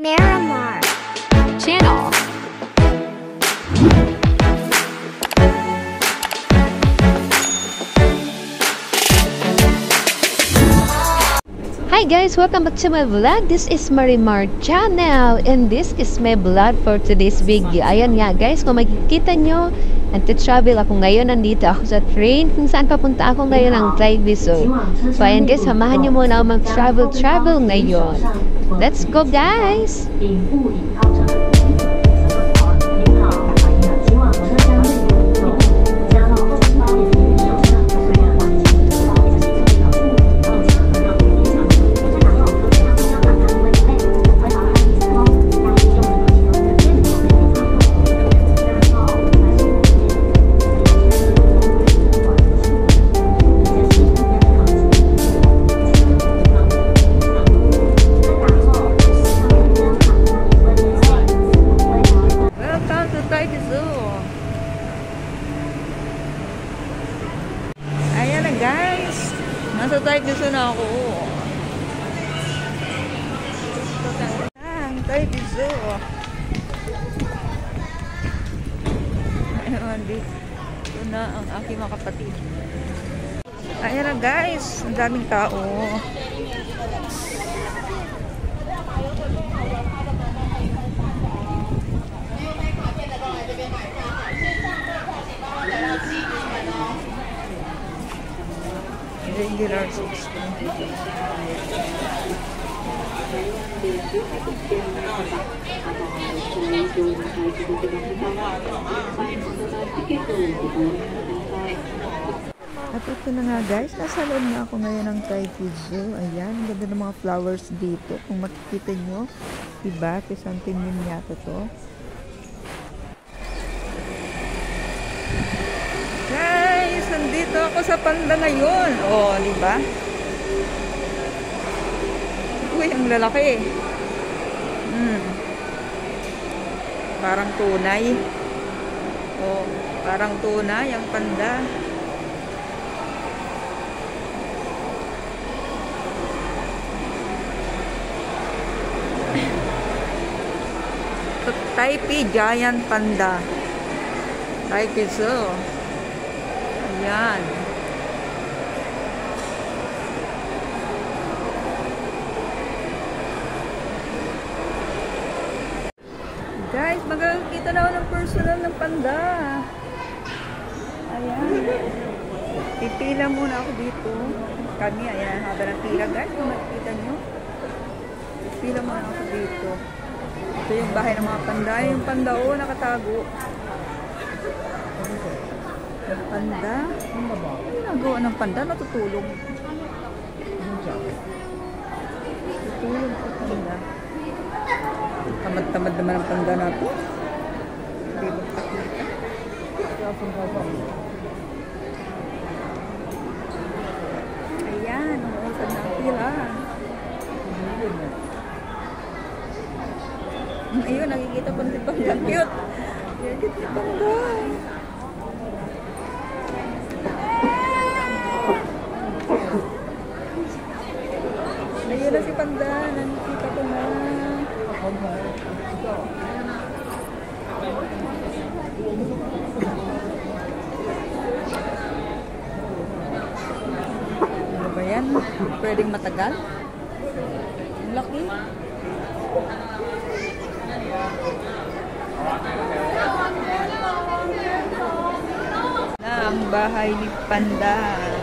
Miramar channel. Hi guys, welcome back to my vlog. This is Marimar channel and this is my vlog for today's video. Ayan nga guys, kung makikita nyo, nagtitravel ako ngayon. Nandito ako sa train kung saan papunta ako ngayon ang Treviso. So ayan guys, samahan nyo muna ako mag-travel ngayon. Let's go guys! Nasa Treviso na ako. Treviso. Ayun, dito na ang aking mga kapatid. Ayan na guys, ang daming tao. Regular 16. At ito na nga guys, nasa loob na ako ngayon ng Treviso. Ayan, ang ganda ng mga flowers dito. Kung makikita nyo, diba? Chrysanthemum yata to. Guys, nandito ako sa Panda ngayon. Oh, diba? Uy, ang lalaki. Parang tunay. Oh, parang tunay ang panda. Taipei Giant Panda. Treviso. Ayan. Guys, magkakita na ako ng personal ng panda. Ayan. Pipila muna ako dito. Kami, ayan, haba ng pila. Guys, kung makikita nyo. Pipila muna ako dito. Ito yung bahay ng mga panda. Yung panda, oh, nakatago. Yung panda. Ano nagawa ng panda? Natutulog. Natutulog sa panda. Tamad-tamad naman ang panda natin. Hindi magpakita. Ayan, umusad na ang pila. Ayun, nakikita pa si panda. Cute! Cute si panda. Ayun na si panda. Nakikita ko na. Ano ba yan? Pwedeng matagal? Ang laki. Na ang bahay ni Panda.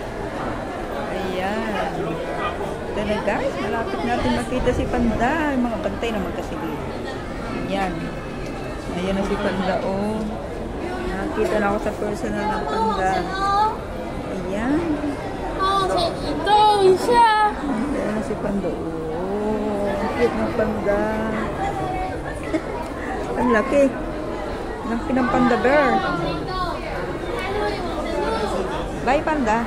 Ayan. Ito na guys, malapit natin makita si Panda. Yung mga bantay naman kasi dito. Ayan. Ayan na si Panda, oh. Nakita na ako sa personal ng Panda. Ayan. Ayan na si Panda, oh. Ang cute ng Panda. Ang laki. Laki ng Panda bear. Bye, Panda.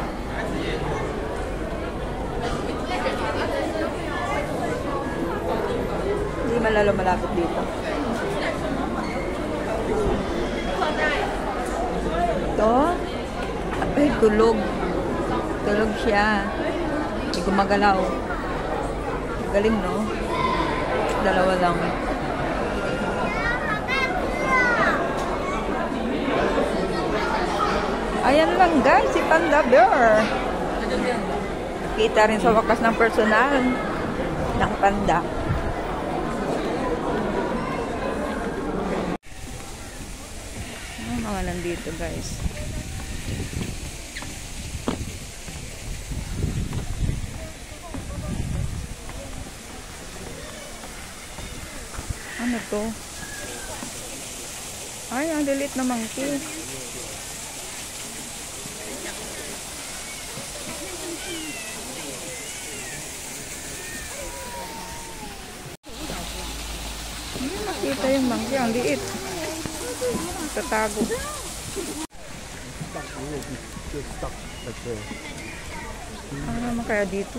Hindi malalo malapit dito. Ito. Ay, tulog. Tulog siya. Hindi gumagalaw. Galing, no? dalawa lang. Ayan lang guys, si Panda Bear. Kita rin sa wakas ng personal ng panda. Ano mga nandito guys? Ano to? Ay, ang lilit na monkey. Nakita yung monkey, ang liit. Tatago. Ano naman kaya dito?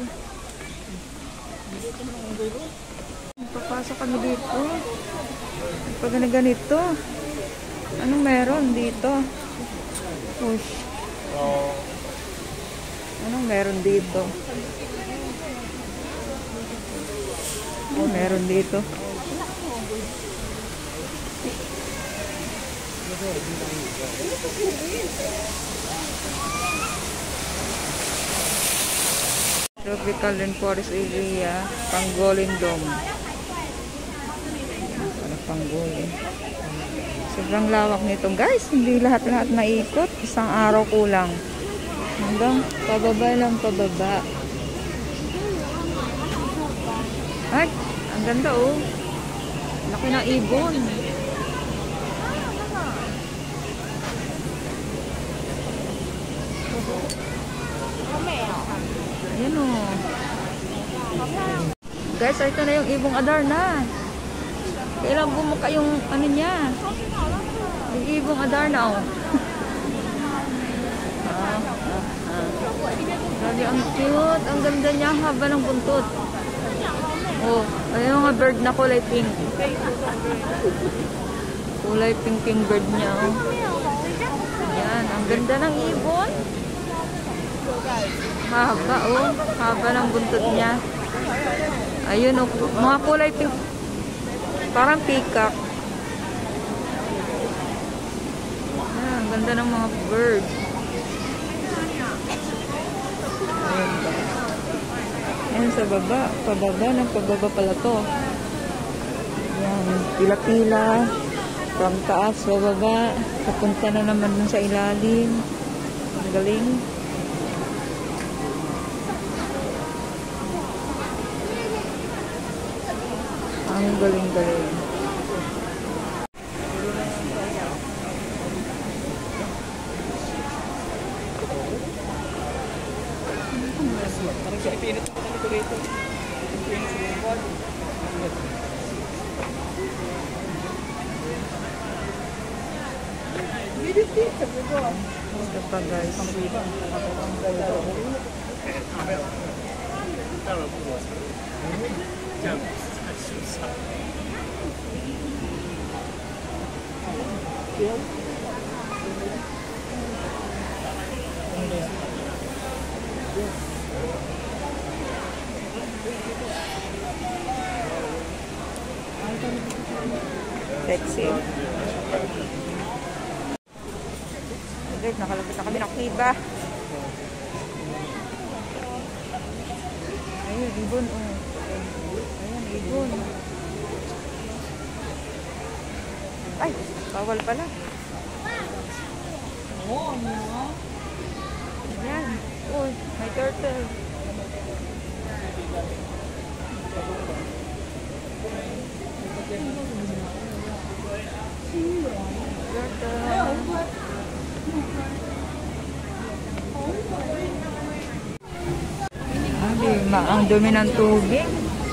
Papasok kami dito. Pag ganito. Anong meron dito? Push. Anong meron dito? Anong meron dito? Tropical Rainforest Area, Pangolin Dome. Pangolin. Sobrang lawak nito guys, hindi lahat-lahat maikot, isang araw kulang. Hanggang pababa lang pababa. Ay, ang ganda oh. Laki ng ibon. Ayan oh. Guys, ito na yung ibong Adarna. Kailan bumuka yung ano niya? Yung ibong Adarna oh. Grabe, ang cute. Ang ganda niya, haba ng buntot. Oh, ayun mga bird na kulay pink. Kulay pink yung bird niya oh. Ayan, ang ganda ng ibon. Haba oh, haba ng buntot niya. Ayun oh, mga kulay pink. Parang peacock. Ayan, ang ganda ng mga bird. Ayan sa baba, pababa ng pababa pala to. Ayan, pila-pila. From taas, bababa. Papunta na naman dun sa ilalim. Ang galing. Ang galing-galing. Ito pa guys. Sexy. Guys, nakalapit na kami ng Kiba. Ayun, ibon oh. Ayun, ibon. Ay, bawal pala. Ayan. Uy, may turtle. Ang dumi ng tubig.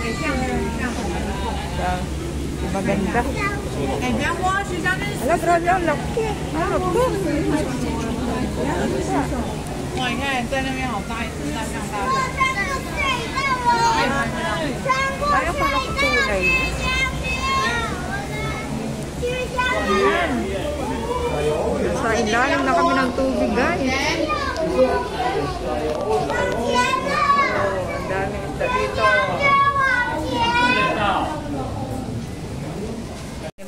Maganda. Ala, grabe ang laki. Ano to? 哇，你看在那边好大一只大象大象。 Ayaw pala ko kulay. Ayan. Sa ilalim na kami ng tubig, guys. Ang dami isda dito.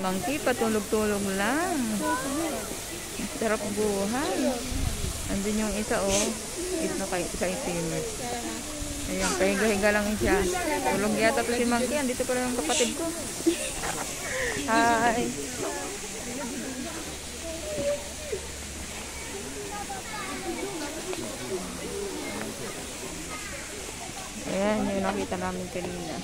monkey, patulog-tulog lang. Sarap buhay. Andun yung isa, oh. Ito kay Timer. Ayan, pahiga-higa lang siya. Tulog yata to si monkey. Andito pala yung kapatid ko. Hi. Ayan, yung nakita namin kanina.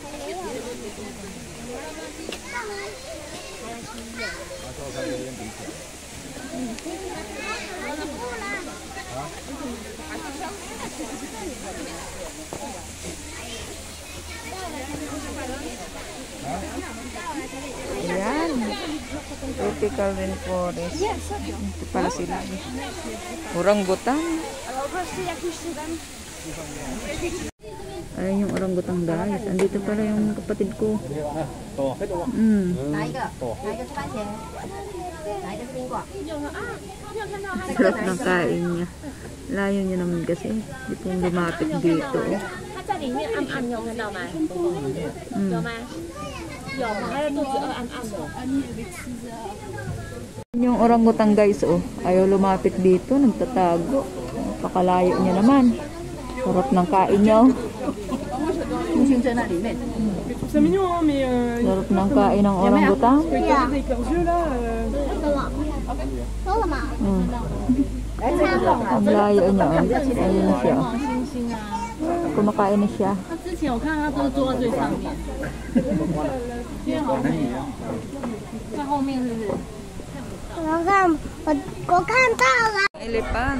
Ayan. Tropical rainforest. Ito pala sila. Orangutan. Ayan yung orangutan guys. Andito pala yung kapatid ko. Sarap ng kain niya. Layo niya naman kasi. Hindi po lumapit dito. Yung orangutan guys, oh. Ayaw lumapit dito. Nagtatago. Pakalayo niya naman. Sarap ng kain niya. Sarap ng kain ng orangutan. Ang layo niya. Ayun siya. Kumakain na siya. Elephant.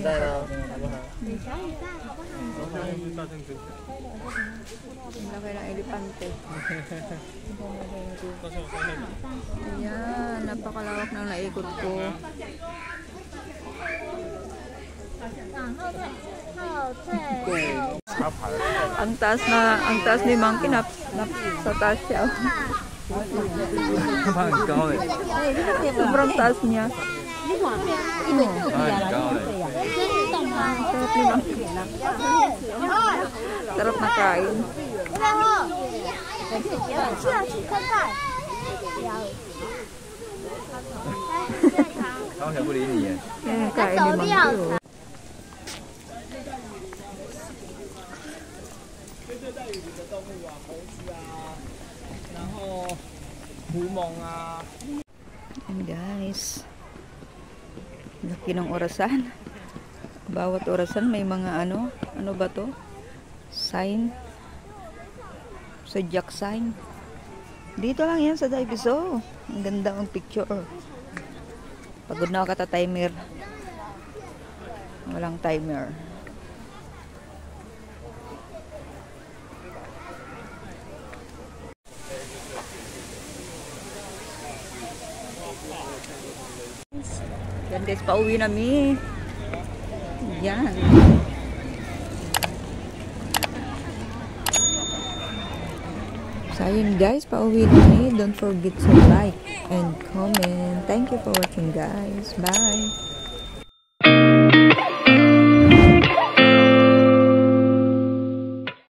Ang laki ng elepante. Ayan, napakalawak ng naikot ko. Ang taas ni monkey sa taas siya. Sobrang taas niya. Sarap na kain. Yan kain ni monkey. 动物啊，猴子啊，然后狐獴啊。 And guys, laki ng orasan. Bawat orasan may mga ano ba to? Sign. Zodiac sign. Dito lang yan sa Daibiso. Ang ganda ang picture. Pagod na ako kata timer. Walang timer. Yan guys, pauwi na mi. Yan. So ayun guys, pauwi na mi. Don't forget to like and comment. Thank you for watching guys. Bye.